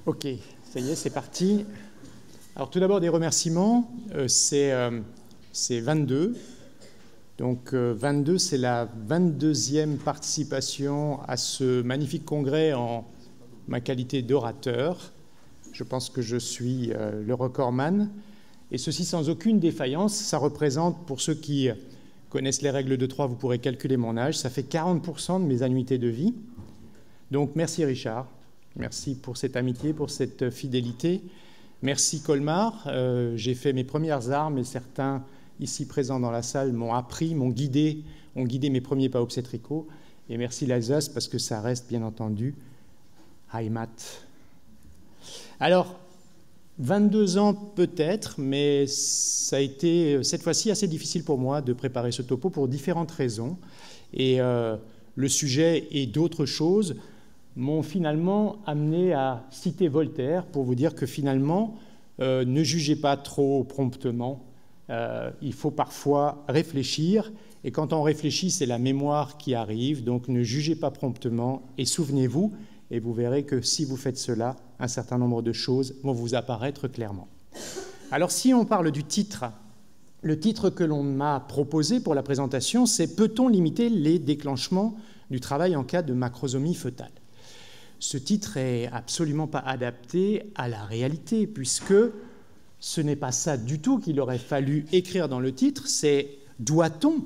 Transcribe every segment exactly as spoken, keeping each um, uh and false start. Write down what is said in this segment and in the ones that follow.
Ok, ça y est, c'est parti. Alors tout d'abord des remerciements, euh, c'est euh, vingt-deux. Donc euh, vingt-deux, c'est la vingt-deuxième participation à ce magnifique congrès en ma qualité d'orateur. Je pense que je suis euh, le recordman. Et ceci sans aucune défaillance. Ça représente, pour ceux qui connaissent les règles de trois, vous pourrez calculer mon âge, ça fait quarante pour cent de mes annuités de vie. Donc merci Richard, merci pour cette amitié, pour cette fidélité. Merci Colmar, euh, j'ai fait mes premières armes et certains ici présents dans la salle m'ont appris, m'ont guidé, ont guidé mes premiers pas obstétricaux. Et merci l'Alsace parce que ça reste bien entendu Heimat. Alors, vingt-deux ans peut-être, mais ça a été cette fois-ci assez difficile pour moi de préparer ce topo pour différentes raisons. Et euh, le sujet et d'autres choses m'ont finalement amené à citer Voltaire pour vous dire que finalement, euh, ne jugez pas trop promptement. Euh, il faut parfois réfléchir. Et quand on réfléchit, c'est la mémoire qui arrive. Donc ne jugez pas promptement et souvenez-vous. Et vous verrez que si vous faites cela, un certain nombre de choses vont vous apparaître clairement. Alors si on parle du titre, le titre que l'on m'a proposé pour la présentation, c'est « Peut-on limiter les déclenchements du travail en cas de macrosomie fœtale ?» Ce titre est absolument pas adapté à la réalité, puisque ce n'est pas ça du tout qu'il aurait fallu écrire dans le titre, c'est « Doit-on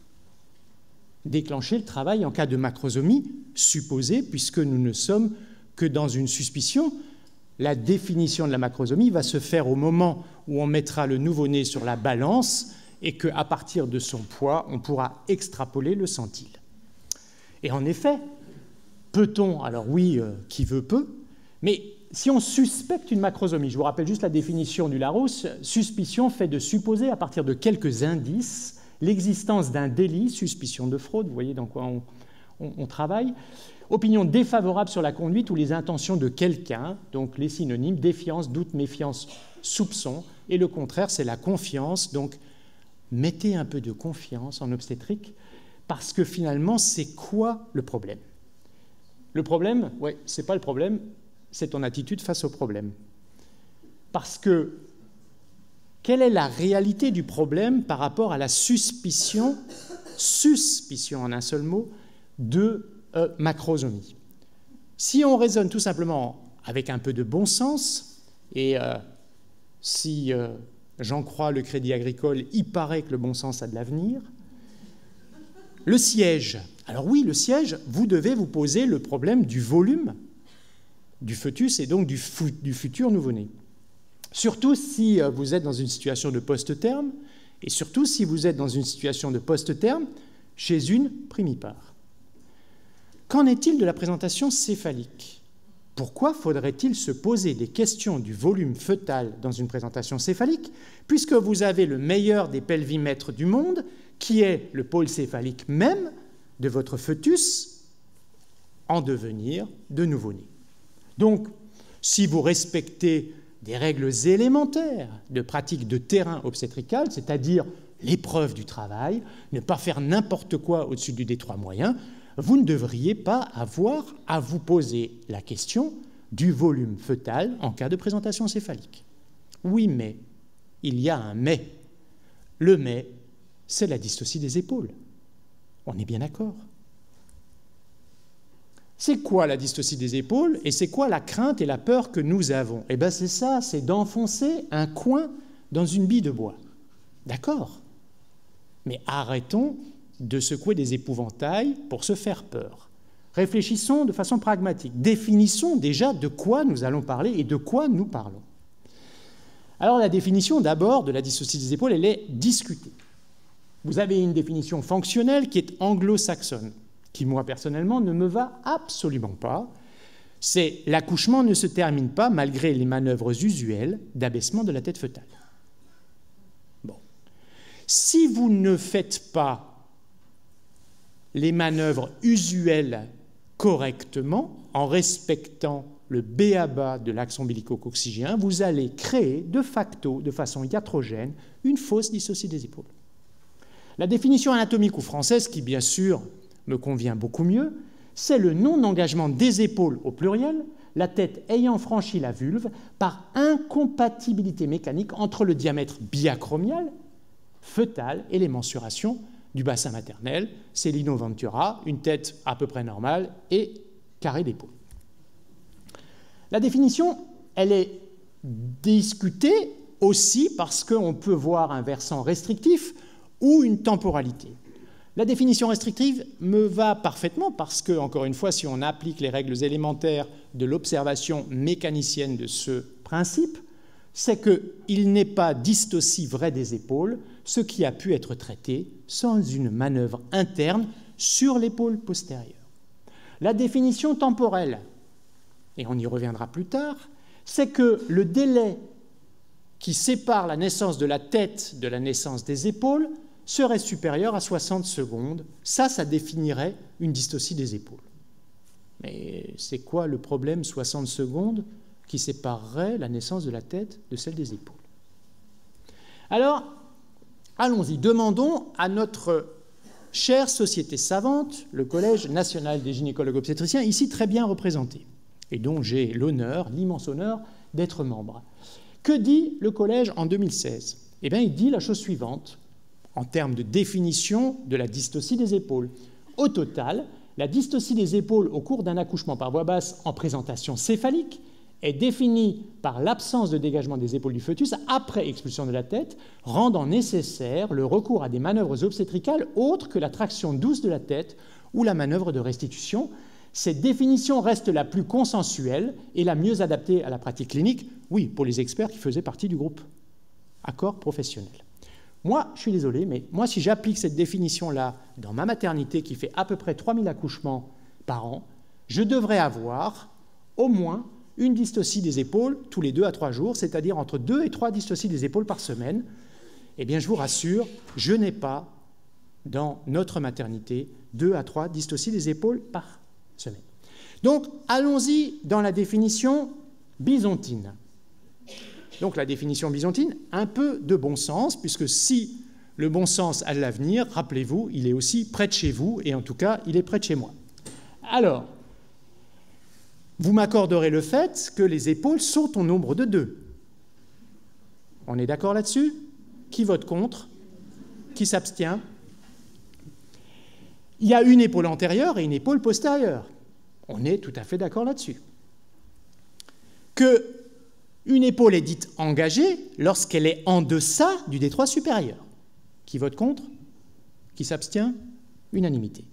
déclencher le travail en cas de macrosomie supposée, puisque nous ne sommes que dans une suspicion. La définition de la macrosomie va se faire au moment où on mettra le nouveau-né sur la balance et qu'à partir de son poids, on pourra extrapoler le centile. Et en effet, peut-on, alors oui, euh, qui veut peut, mais si on suspecte une macrosomie, je vous rappelle juste la définition du Larousse, suspicion fait de supposer à partir de quelques indices l'existence d'un délit, suspicion de fraude, vous voyez dans quoi on, on, on travaille, opinion défavorable sur la conduite ou les intentions de quelqu'un, donc les synonymes, défiance, doute, méfiance, soupçon, et le contraire, c'est la confiance, donc mettez un peu de confiance en obstétrique, parce que finalement, c'est quoi le problème? Le problème, oui, c'est pas le problème, c'est ton attitude face au problème. Parce que quelle est la réalité du problème par rapport à la suspicion, suspicion en un seul mot, de euh, macrosomie? Si on raisonne tout simplement avec un peu de bon sens, et euh, si euh, j'en crois le Crédit Agricole, il paraît que le bon sens a de l'avenir, le siège. Alors oui, le siège, vous devez vous poser le problème du volume du fœtus et donc du, fu du futur nouveau-né. Surtout si vous êtes dans une situation de post-terme, et surtout si vous êtes dans une situation de post-terme chez une primipare. Qu'en est-il de la présentation céphalique? Pourquoi faudrait-il se poser des questions du volume fœtal dans une présentation céphalique, puisque vous avez le meilleur des pelvimètres du monde, qui est le pôle céphalique même de votre fœtus en devenir de nouveau-né? Donc, si vous respectez des règles élémentaires de pratique de terrain obstétrical, c'est-à-dire l'épreuve du travail, ne pas faire n'importe quoi au-dessus du détroit moyen, vous ne devriez pas avoir à vous poser la question du volume fœtal en cas de présentation céphalique. Oui, mais il y a un mais. Le mais, c'est la dystocie des épaules. On est bien d'accord. C'est quoi la dystocie des épaules et c'est quoi la crainte et la peur que nous avons? Eh bien c'est ça, c'est d'enfoncer un coin dans une bille de bois. D'accord? Mais arrêtons de secouer des épouvantails pour se faire peur. Réfléchissons de façon pragmatique. Définissons déjà de quoi nous allons parler et de quoi nous parlons. Alors la définition d'abord de la dystocie des épaules, elle est discutée. Vous avez une définition fonctionnelle qui est anglo-saxonne, qui, moi, personnellement, ne me va absolument pas. C'est « l'accouchement ne se termine pas malgré les manœuvres usuelles d'abaissement de la tête fœtale ». Bon. Si vous ne faites pas les manœuvres usuelles correctement, en respectant le B A B A de l'axe ombilico-coccygien, vous allez créer de facto, de façon iatrogène, une fausse dystocie des épaules. La définition anatomique ou française, qui, bien sûr, me convient beaucoup mieux, c'est le non-engagement des épaules au pluriel la tête ayant franchi la vulve par incompatibilité mécanique entre le diamètre biacromial, fœtal et les mensurations du bassin maternel. C'est Lino Ventura, une tête à peu près normale et carré d'épaule. La définition, elle est discutée aussi parce qu'on peut voir un versant restrictif ou une temporalité. La définition restrictive me va parfaitement parce que, encore une fois, si on applique les règles élémentaires de l'observation mécanicienne de ce principe, c'est qu'il n'est pas dystocie vraie des épaules, ce qui a pu être traité sans une manœuvre interne sur l'épaule postérieure. La définition temporelle, et on y reviendra plus tard, c'est que le délai qui sépare la naissance de la tête de la naissance des épaules serait supérieur à soixante secondes. Ça, ça définirait une dystocie des épaules. Mais c'est quoi le problème, soixante secondes, qui séparerait la naissance de la tête de celle des épaules? Alors, allons-y, demandons à notre chère société savante, le Collège national des gynécologues obstétriciens, ici très bien représenté, et dont j'ai l'honneur, l'immense honneur, d'être membre. Que dit le Collège en deux mille seize? Eh bien, il dit la chose suivante, en termes de définition de la dystocie des épaules. Au total, la dystocie des épaules au cours d'un accouchement par voie basse en présentation céphalique est définie par l'absence de dégagement des épaules du fœtus après expulsion de la tête, rendant nécessaire le recours à des manœuvres obstétricales autres que la traction douce de la tête ou la manœuvre de restitution. Cette définition reste la plus consensuelle et la mieux adaptée à la pratique clinique, oui, pour les experts qui faisaient partie du groupe accord professionnel. Moi, je suis désolé, mais moi, si j'applique cette définition-là dans ma maternité qui fait à peu près trois mille accouchements par an, je devrais avoir au moins une dystocie des épaules tous les deux à trois jours, c'est-à-dire entre deux et trois dystocies des épaules par semaine. Eh bien, je vous rassure, je n'ai pas, dans notre maternité, deux à trois dystocies des épaules par semaine. Donc, allons-y dans la définition byzantine. Donc la définition byzantine, un peu de bon sens, puisque si le bon sens a de l'avenir, rappelez-vous, il est aussi près de chez vous, et en tout cas, il est près de chez moi. Alors, vous m'accorderez le fait que les épaules sont au nombre de deux. On est d'accord là-dessus? Qui vote contre? Qui s'abstient? Il y a une épaule antérieure et une épaule postérieure. On est tout à fait d'accord là-dessus. Que une épaule est dite engagée lorsqu'elle est en deçà du détroit supérieur. Qui vote contre? Qui s'abstient? Unanimité.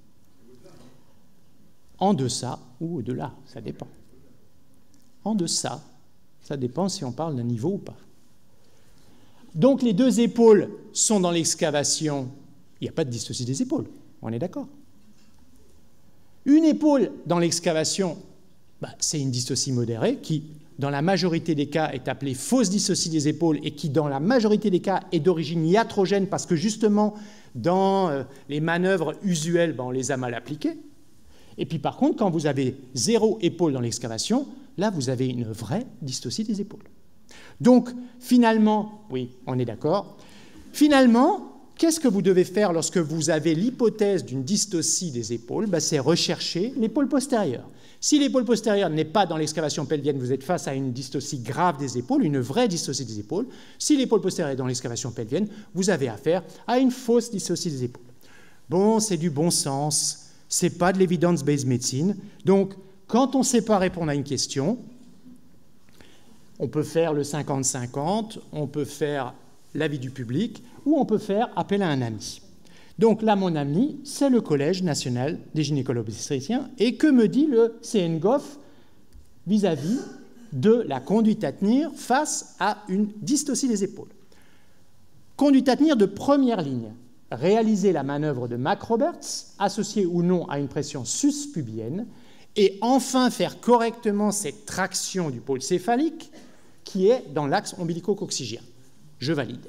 En deçà ou au-delà, ça dépend. En deçà, ça dépend si on parle d'un niveau ou pas. Donc les deux épaules sont dans l'excavation, il n'y a pas de dystocie des épaules, on est d'accord. Une épaule dans l'excavation, bah, c'est une dystocie modérée qui, dans la majorité des cas, est appelée fausse dystocie des épaules et qui, dans la majorité des cas, est d'origine iatrogène parce que, justement, dans euh, les manœuvres usuelles, ben, on les a mal appliquées. Et puis, par contre, quand vous avez zéro épaule dans l'excavation, là, vous avez une vraie dystocie des épaules. Donc, finalement, oui, on est d'accord, finalement, qu'est-ce que vous devez faire lorsque vous avez l'hypothèse d'une dystocie des épaules? Ben, c'est rechercher l'épaule postérieure. Si l'épaule postérieure n'est pas dans l'excavation pelvienne, vous êtes face à une dystocie grave des épaules, une vraie dystocie des épaules. Si l'épaule postérieure est dans l'excavation pelvienne, vous avez affaire à une fausse dystocie des épaules. Bon, c'est du bon sens, c'est pas de l'evidence-based medicine. Donc, quand on ne sait pas répondre à une question, on peut faire le cinquante cinquante, on peut faire l'avis du public, ou on peut faire appel à un ami. Donc là, mon ami, c'est le Collège national des gynécologues obstétriciens. Et que me dit le C N G O F vis-à-vis de la conduite à tenir face à une dystocie des épaules? Conduite à tenir de première ligne. Réaliser la manœuvre de Mac-Roberts, associée ou non à une pression suspubienne, et enfin faire correctement cette traction du pôle céphalique qui est dans l'axe ombilico-coccygien. Je valide.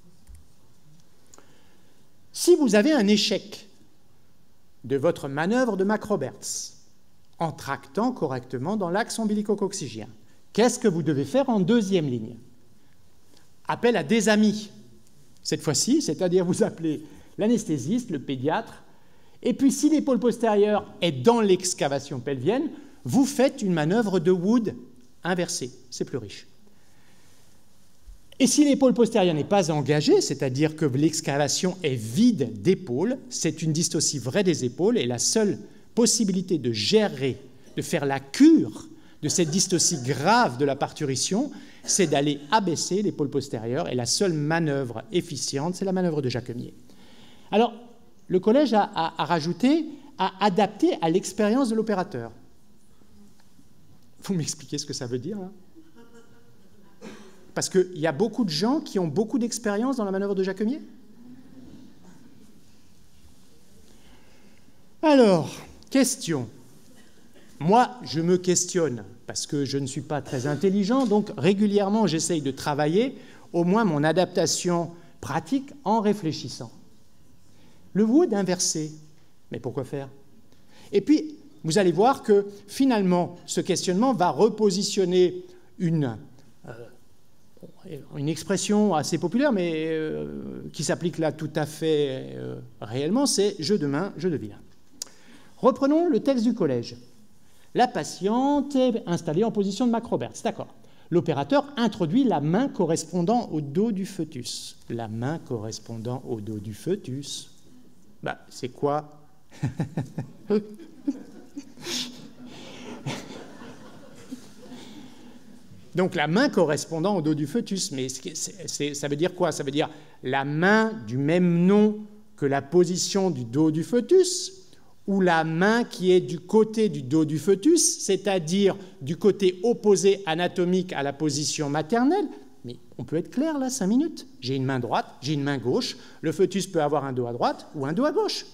Si vous avez un échec de votre manœuvre de Mac-Roberts en tractant correctement dans l'axe ombilico-coccygien, qu'est-ce que vous devez faire en deuxième ligne? Appel à des amis, cette fois-ci, c'est-à-dire vous appelez l'anesthésiste, le pédiatre, et puis si l'épaule postérieure est dans l'excavation pelvienne, vous faites une manœuvre de Wood inversée, c'est plus riche. Et si l'épaule postérieure n'est pas engagée, c'est-à-dire que l'excavation est vide d'épaule, c'est une dystocie vraie des épaules, et la seule possibilité de gérer, de faire la cure de cette dystocie grave de la parturition, c'est d'aller abaisser l'épaule postérieure, et la seule manœuvre efficiente, c'est la manœuvre de Jacquemier. Alors, le collège a, a, a rajouté, a adapté à l'expérience de l'opérateur. Vous m'expliquez ce que ça veut dire, là ? Parce qu'il y a beaucoup de gens qui ont beaucoup d'expérience dans la manœuvre de Jacquemier. Alors, question. Moi, je me questionne, parce que je ne suis pas très intelligent, donc régulièrement, j'essaye de travailler au moins mon adaptation pratique en réfléchissant. Le Wood inversé, mais pourquoi faire? Et puis, vous allez voir que finalement, ce questionnement va repositionner une... Euh, une expression assez populaire, mais euh, qui s'applique là tout à fait euh, réellement, c'est « jeu de main, jeu de vilain ». Reprenons le texte du collège. La patiente est installée en position de Macroberts, d'accord. L'opérateur introduit la main correspondant au dos du fœtus. La main correspondant au dos du fœtus. Bah, c'est quoi? Donc la main correspondant au dos du fœtus, mais c'est, c'est, ça veut dire quoi? Ça veut dire la main du même nom que la position du dos du fœtus, ou la main qui est du côté du dos du fœtus, c'est-à-dire du côté opposé anatomique à la position maternelle. Mais on peut être clair là, cinq minutes. J'ai une main droite, j'ai une main gauche, le fœtus peut avoir un dos à droite ou un dos à gauche.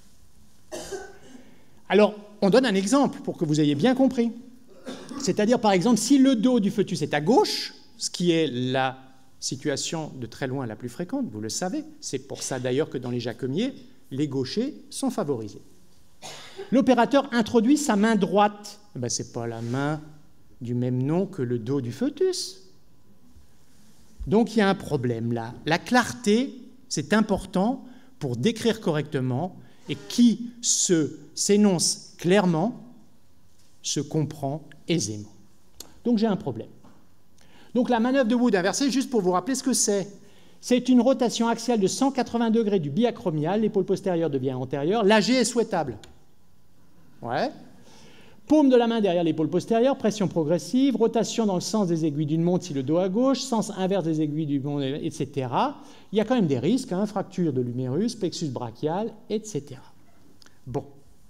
Alors, on donne un exemple pour que vous ayez bien compris. C'est-à-dire, par exemple, si le dos du fœtus est à gauche, ce qui est la situation de très loin la plus fréquente, vous le savez, c'est pour ça d'ailleurs que dans les Jacquemiers, les gauchers sont favorisés. L'opérateur introduit sa main droite. Ben, ce n'est pas la main du même nom que le dos du fœtus. Donc il y a un problème là. La clarté, c'est important pour décrire correctement, et qui se, s'énonce clairement se comprend aisément. Donc j'ai un problème. Donc la manœuvre de Wood inversée, juste pour vous rappeler ce que c'est, c'est une rotation axiale de cent quatre-vingts degrés du biacromial, l'épaule postérieure devient antérieure, l'A G est souhaitable. Ouais. Paume de la main derrière l'épaule postérieure, pression progressive, rotation dans le sens des aiguilles d'une montre si le dos à gauche, sens inverse des aiguilles du monde, et cetera. Il y a quand même des risques, hein, fracture de l'humérus, plexus brachial, et cetera. Bon.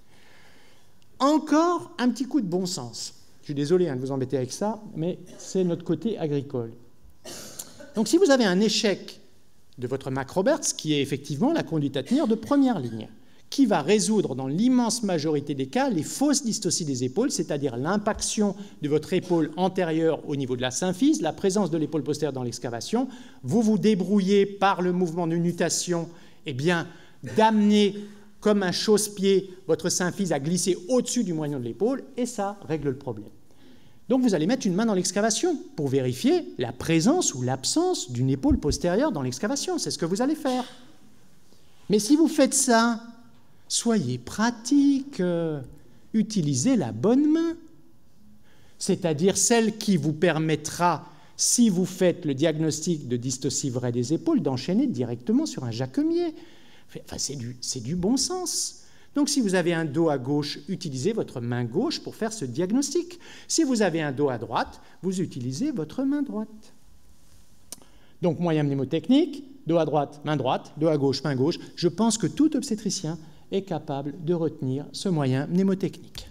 Encore un petit coup de bon sens. Je suis désolé hein, de vous embêter avec ça, mais c'est notre côté agricole. Donc si vous avez un échec de votre Macroberts, qui est effectivement la conduite à tenir de première ligne, qui va résoudre dans l'immense majorité des cas les fausses dystocies des épaules, c'est-à-dire l'impaction de votre épaule antérieure au niveau de la symphyse, la présence de l'épaule postérieure dans l'excavation, vous vous débrouillez par le mouvement de nutation, eh bien, d'amener comme un chausse-pied votre symphyse à glisser au-dessus du moignon de l'épaule, et ça règle le problème. Donc vous allez mettre une main dans l'excavation pour vérifier la présence ou l'absence d'une épaule postérieure dans l'excavation. C'est ce que vous allez faire. Mais si vous faites ça, soyez pratique, euh, utilisez la bonne main, c'est-à-dire celle qui vous permettra, si vous faites le diagnostic de dystocie vraie des épaules, d'enchaîner directement sur un Jacquemier. Enfin, c'est du, c'est du bon sens. Donc si vous avez un dos à gauche, utilisez votre main gauche pour faire ce diagnostic. Si vous avez un dos à droite, vous utilisez votre main droite. Donc moyen mnémotechnique, dos à droite, main droite, dos à gauche, main gauche. Je pense que tout obstétricien est capable de retenir ce moyen mnémotechnique.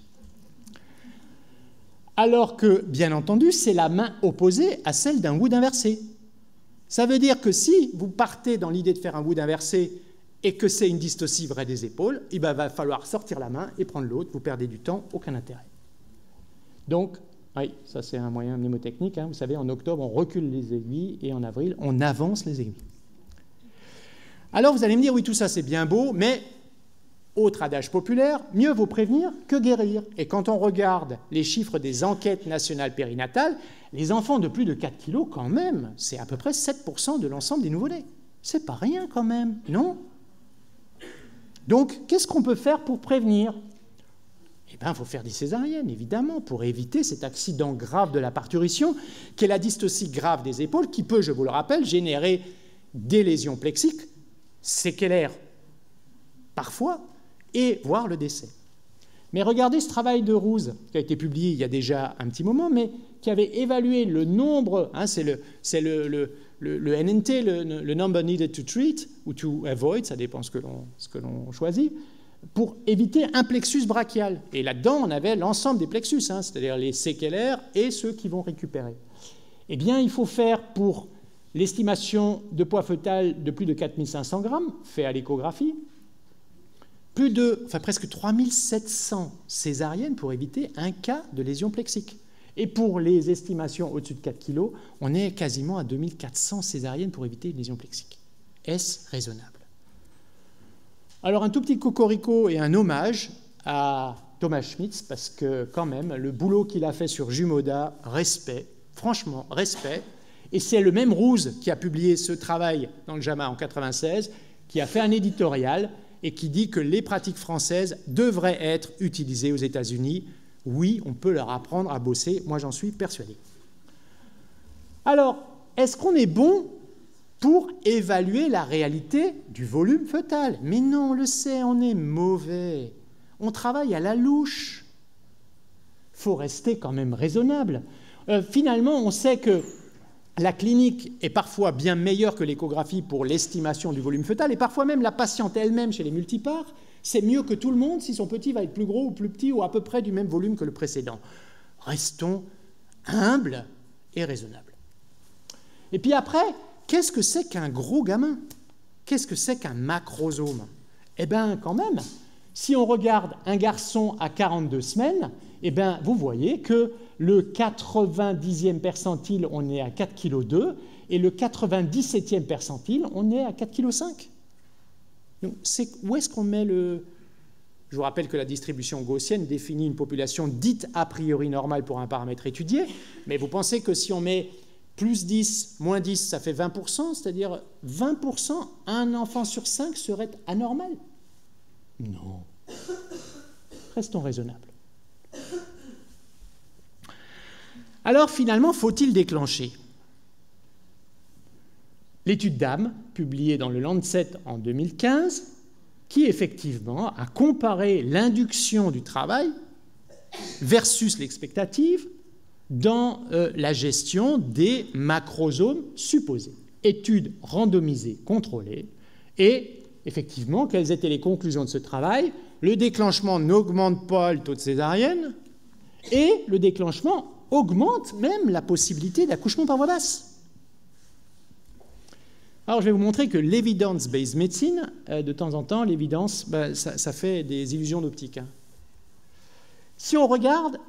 Alors que, bien entendu, c'est la main opposée à celle d'un Wood inversé. Ça veut dire que si vous partez dans l'idée de faire un Wood inversé et que c'est une dystocie vraie des épaules, il va falloir sortir la main et prendre l'autre, vous perdez du temps, aucun intérêt. Donc, oui, ça c'est un moyen mnémotechnique, hein. Vous savez, en octobre, on recule les aiguilles et en avril, on avance les aiguilles. Alors, vous allez me dire, oui, tout ça c'est bien beau, mais, autre adage populaire, mieux vaut prévenir que guérir. Et quand on regarde les chiffres des enquêtes nationales périnatales, les enfants de plus de quatre kilos, quand même, c'est à peu près sept pour cent de l'ensemble des nouveau-nés. C'est pas rien quand même, non? Donc, qu'est-ce qu'on peut faire pour prévenir? Eh bien, il faut faire des césariennes, évidemment, pour éviter cet accident grave de la parturition, qui est la dystocie grave des épaules, qui peut, je vous le rappelle, générer des lésions plexiques, séquelaires parfois, et voire le décès. Mais regardez ce travail de Roos, qui a été publié il y a déjà un petit moment, mais qui avait évalué le nombre, hein, c'est le, le, le, le, le N N T, le, le Number Needed to Treat, ou to Avoid, ça dépend ce que l'on choisit, pour éviter un plexus brachial. Et là-dedans, on avait l'ensemble des plexus, hein, c'est-à-dire les séquelaires et ceux qui vont récupérer. Eh bien, il faut faire pour l'estimation de poids fœtal de plus de quatre mille cinq cents grammes, fait à l'échographie, plus de, enfin presque trois mille sept cents césariennes pour éviter un cas de lésion plexique. Et pour les estimations au-dessus de quatre kilos, on est quasiment à deux mille quatre cents césariennes pour éviter une lésion plexique. Est-ce raisonnable? Alors un tout petit cocorico et un hommage à Thomas Schmitz, parce que quand même, le boulot qu'il a fait sur Jumoda, respect, franchement, respect. Et c'est le même Roos qui a publié ce travail dans le JAMA en mille neuf cent quatre-vingt-seize, qui a fait un éditorial et qui dit que les pratiques françaises devraient être utilisées aux États-Unis. Oui, on peut leur apprendre à bosser, moi j'en suis persuadé. Alors, est-ce qu'on est bon pour évaluer la réalité du volume fœtal? Mais non, on le sait, on est mauvais. On travaille à la louche. Il faut rester quand même raisonnable. Euh, finalement, on sait que la clinique est parfois bien meilleure que l'échographie pour l'estimation du volume fœtal, et parfois même la patiente elle-même chez les multipares, c'est mieux que tout le monde si son petit va être plus gros ou plus petit ou à peu près du même volume que le précédent. Restons humbles et raisonnables. Et puis après, qu'est-ce que c'est qu'un gros gamin? Qu'est-ce que c'est qu'un macrosome? Eh bien, quand même, si on regarde un garçon à quarante-deux semaines, eh bien, vous voyez que le quatre-vingt-dixième percentile, on est à quatre virgule deux kilos, et le quatre-vingt-dix-septième percentile, on est à quatre virgule cinq kilos. Donc, c'est, où est-ce qu'on met le... Je vous rappelle que la distribution gaussienne définit une population dite a priori normale pour un paramètre étudié, mais vous pensez que si on met plus dix, moins dix, ça fait vingt pour cent, c'est-à-dire vingt pour cent, un enfant sur cinq serait anormal? Non. Restons raisonnables. Alors, finalement, faut-il déclencher? L'étude d'Am, publiée dans le Lancet en deux mille quinze, qui effectivement a comparé l'induction du travail versus l'expectative dans euh, la gestion des macrosomes supposés. Étude randomisée contrôlée. Et effectivement, quelles étaient les conclusions de ce travail? Le déclenchement n'augmente pas le taux de césarienne et le déclenchement augmente même la possibilité d'accouchement par voie basse. Alors, je vais vous montrer que l'evidence-based medicine, euh, de temps en temps, l'évidence, ben, ça, ça fait des illusions d'optique. Hein. Si on regarde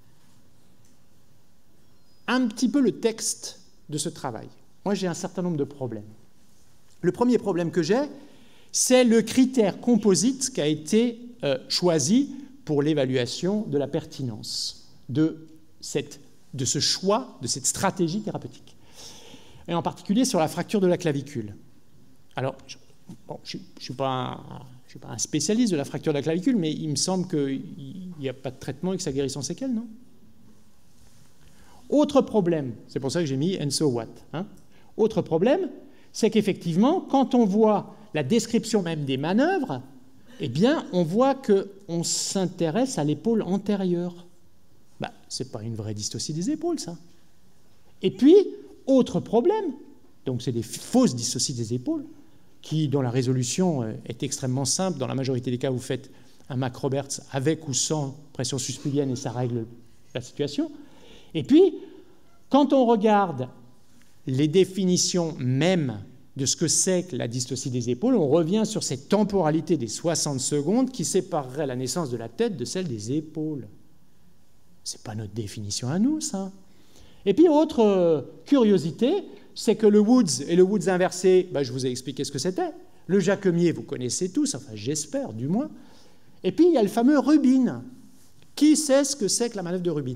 un petit peu le texte de ce travail, moi, j'ai un certain nombre de problèmes. Le premier problème que j'ai, c'est le critère composite qui a été euh, choisi pour l'évaluation de la pertinence de Cette, de ce choix, de cette stratégie thérapeutique, et en particulier sur la fracture de la clavicule. Alors, je bon, ne suis pas un spécialiste de la fracture de la clavicule, mais il me semble qu'il n'y a pas de traitement et que ça guérit sans séquelles, non? Autre problème, c'est pour ça que j'ai mis « and so what hein ». Autre problème, c'est qu'effectivement, quand on voit la description même des manœuvres, eh bien, on voit qu'on s'intéresse à l'épaule antérieure. Ben, ce n'est pas une vraie dystocie des épaules, ça. Et puis, autre problème, donc c'est des fausses dystocies des épaules, qui, dont la résolution est extrêmement simple. Dans la majorité des cas, vous faites un Mac-Roberts avec ou sans pression suspubienne et ça règle la situation. Et puis, quand on regarde les définitions mêmes de ce que c'est que la dystocie des épaules, on revient sur cette temporalité des soixante secondes qui séparerait la naissance de la tête de celle des épaules. Ce n'est pas notre définition à nous, ça. Et puis, autre euh, curiosité, c'est que le Woods et le Woods inversé, ben, je vous ai expliqué ce que c'était. Le Jacquemier, vous connaissez tous, enfin j'espère du moins. Et puis, il y a le fameux Rubin. Qui sait ce que c'est que la manœuvre de Rubin?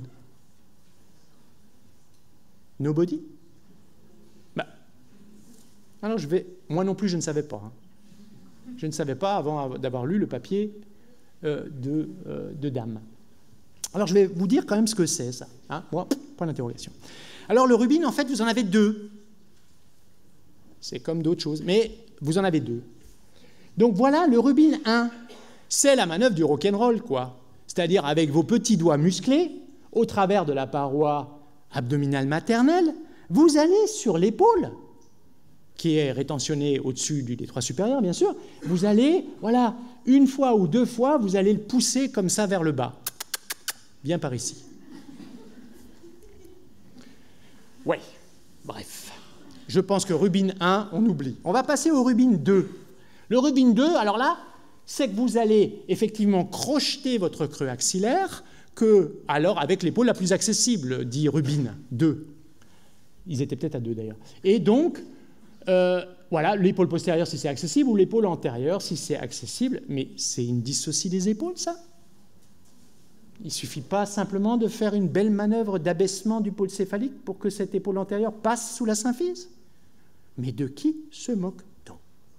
Nobody? Ben, alors je vais... Moi non plus, je ne savais pas. Hein. Je ne savais pas avant d'avoir lu le papier euh, de, euh, de Dame. Alors je vais vous dire quand même ce que c'est, ça. Hein, moi, point d'interrogation. Alors le rubine, en fait, vous en avez deux. C'est comme d'autres choses, mais vous en avez deux. Donc voilà, le rubine un, c'est la manœuvre du rock'n'roll, quoi. C'est-à-dire avec vos petits doigts musclés, au travers de la paroi abdominale maternelle, vous allez sur l'épaule, qui est rétentionnée au-dessus du détroit supérieur, bien sûr. Vous allez, voilà, une fois ou deux fois, vous allez le pousser comme ça vers le bas. Bien par ici. Ouais, bref. Je pense que rubine un, on oublie. On va passer au rubine deux. Le rubine deux, alors là, c'est que vous allez effectivement crocheter votre creux axillaire, que, alors, avec l'épaule la plus accessible, dit rubine deux. Ils étaient peut-être à deux, d'ailleurs. Et donc, euh, voilà, l'épaule postérieure, si c'est accessible, ou l'épaule antérieure, si c'est accessible. Mais c'est une dyssocie des épaules, ça? Il ne suffit pas simplement de faire une belle manœuvre d'abaissement du pôle céphalique pour que cette épaule antérieure passe sous la symphyse. Mais de qui se moque-t-on?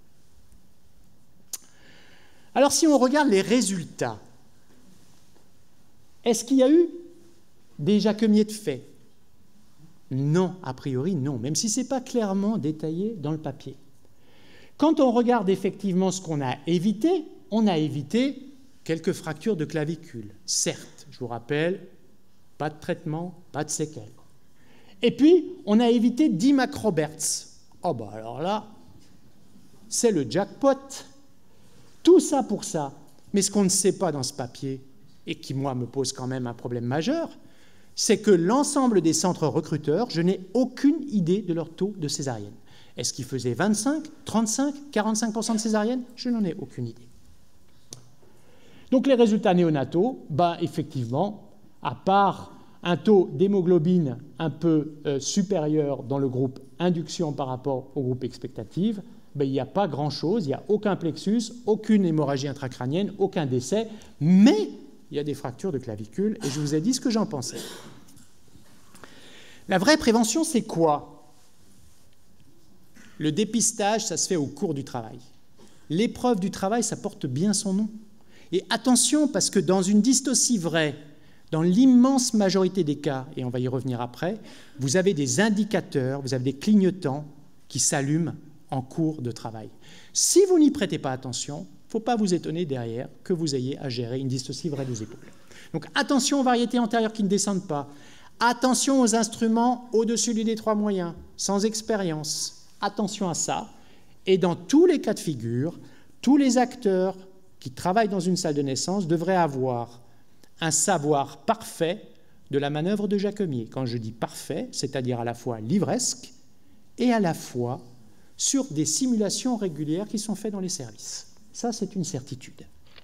Alors, si on regarde les résultats, est-ce qu'il y a eu des Jacquemiers de fait? Non, a priori, non, même si ce n'est pas clairement détaillé dans le papier. Quand on regarde effectivement ce qu'on a évité, on a évité quelques fractures de clavicule. Certes, je vous rappelle, pas de traitement, pas de séquelles. Et puis, on a évité dix Macroberts. Oh, bah alors là, c'est le jackpot. Tout ça pour ça. Mais ce qu'on ne sait pas dans ce papier, et qui, moi, me pose quand même un problème majeur, c'est que l'ensemble des centres recruteurs, je n'ai aucune idée de leur taux de césarienne. Est-ce qu'ils faisaient vingt-cinq, trente-cinq, quarante-cinq pour cent de césarienne? Je n'en ai aucune idée. Donc les résultats néonataux, bah, effectivement, à part un taux d'hémoglobine un peu euh, supérieur dans le groupe induction par rapport au groupe expectative, bah, il n'y a pas grand-chose, il n'y a aucun plexus, aucune hémorragie intracrânienne, aucun décès, mais il y a des fractures de clavicule, et je vous ai dit ce que j'en pensais. La vraie prévention, c'est quoi? Le dépistage, ça se fait au cours du travail. L'épreuve du travail, ça porte bien son nom. Et attention, parce que dans une dystocie vraie, dans l'immense majorité des cas, et on va y revenir après, vous avez des indicateurs, vous avez des clignotants qui s'allument en cours de travail. Si vous n'y prêtez pas attention, il ne faut pas vous étonner derrière que vous ayez à gérer une dystocie vraie des épaules. Donc attention aux variétés antérieures qui ne descendent pas. Attention aux instruments au-dessus du détroit moyen, sans expérience. Attention à ça. Et dans tous les cas de figure, tous les acteurs qui travaillent dans une salle de naissance devraient avoir un savoir parfait de la manœuvre de Jacquemier. Quand je dis parfait, c'est-à-dire à la fois livresque et à la fois sur des simulations régulières qui sont faites dans les services. Ça, c'est une certitude.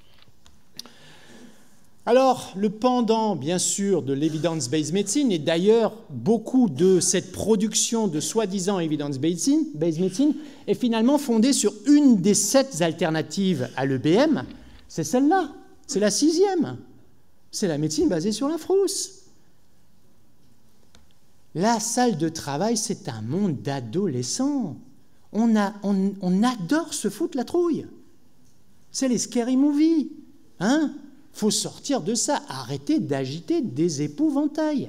Alors, le pendant, bien sûr, de l'evidence-based medicine, et d'ailleurs, beaucoup de cette production de soi-disant evidence-based medicine est finalement fondée sur une des sept alternatives à l'E B M, c'est celle-là, c'est la sixième. C'est la médecine basée sur la frousse. La salle de travail, c'est un monde d'adolescents. On, a, on, on adore se foutre la trouille. C'est les scary movies. Hein? Faut sortir de ça. Arrêtez d'agiter des épouvantails.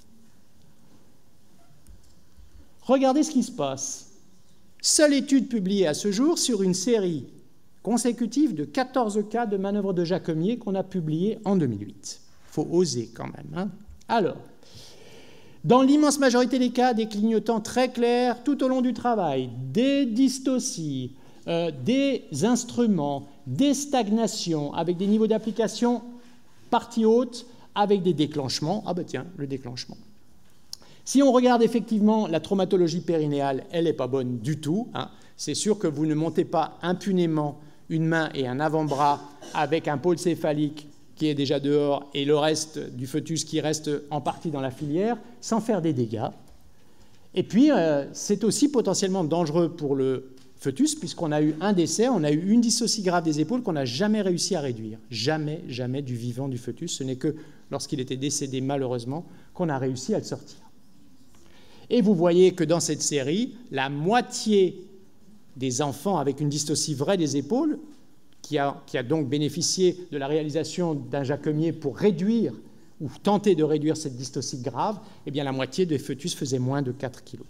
Regardez ce qui se passe. Seule étude publiée à ce jour sur une série consécutive de quatorze cas de manœuvre de Jacquemier qu'on a publié en deux mille huit. Il faut oser quand même. Hein? Alors, dans l'immense majorité des cas, des clignotants très clairs tout au long du travail, des dystocies, euh, des instruments, des stagnations avec des niveaux d'application partie haute, avec des déclenchements. Ah ben tiens, le déclenchement. Si on regarde effectivement la traumatologie périnéale, elle n'est pas bonne du tout. Hein. C'est sûr que vous ne montez pas impunément une main et un avant-bras avec un pôle céphalique qui est déjà dehors et le reste du fœtus qui reste en partie dans la filière, sans faire des dégâts. Et puis, euh, c'est aussi potentiellement dangereux pour le fœtus, puisqu'on a eu un décès, on a eu une dyssocie grave des épaules qu'on n'a jamais réussi à réduire. Jamais, jamais du vivant du fœtus. Ce n'est que lorsqu'il était décédé, malheureusement, qu'on a réussi à le sortir. Et vous voyez que dans cette série, la moitié des enfants avec une dystocie vraie des épaules, qui a, qui a donc bénéficié de la réalisation d'un Jacquemier pour réduire ou tenter de réduire cette dystocie grave, eh bien la moitié des fœtus faisaient moins de quatre kilos.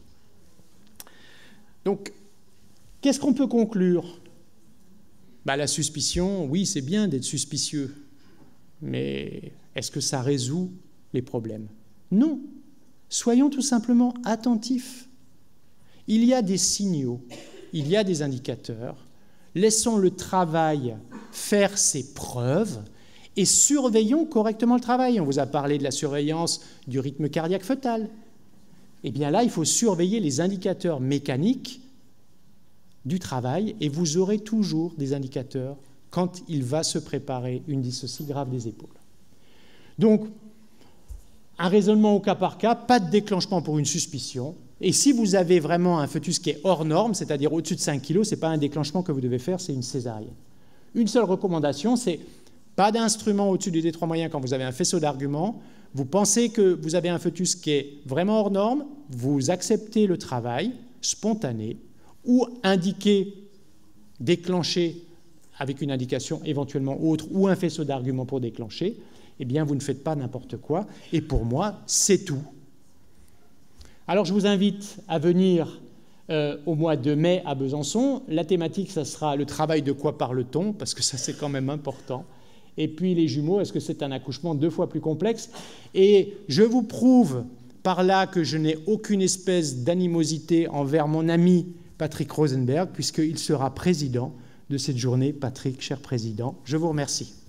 Donc, qu'est-ce qu'on peut conclure? Ben, la suspicion, oui, c'est bien d'être suspicieux, mais est-ce que ça résout les problèmes? Non. Soyons tout simplement attentifs. Il y a des signaux, il y a des indicateurs. Laissons le travail faire ses preuves et surveillons correctement le travail. On vous a parlé de la surveillance du rythme cardiaque fœtal. Eh bien là, il faut surveiller les indicateurs mécaniques du travail et vous aurez toujours des indicateurs quand il va se préparer une dystocie grave des épaules. Donc, un raisonnement au cas par cas, pas de déclenchement pour une suspicion. Et si vous avez vraiment un fœtus qui est hors norme, c'est-à-dire au-dessus de cinq kilos, ce n'est pas un déclenchement que vous devez faire, c'est une césarienne. Une seule recommandation, c'est pas d'instrument au-dessus du D trois moyen quand vous avez un faisceau d'arguments. Vous pensez que vous avez un fœtus qui est vraiment hors norme, vous acceptez le travail spontané ou indiqué, déclenché avec une indication éventuellement autre ou un faisceau d'arguments pour déclencher, eh bien, vous ne faites pas n'importe quoi. Et pour moi, c'est tout. Alors, je vous invite à venir euh, au mois de mai à Besançon. La thématique, ça sera le travail de quoi parle-t-on, parce que ça, c'est quand même important. Et puis, les jumeaux, est-ce que c'est un accouchement deux fois plus complexe? Et je vous prouve par là que je n'ai aucune espèce d'animosité envers mon ami Patrick Rosenberg, puisqu'il sera président de cette journée. Patrick, cher président, je vous remercie.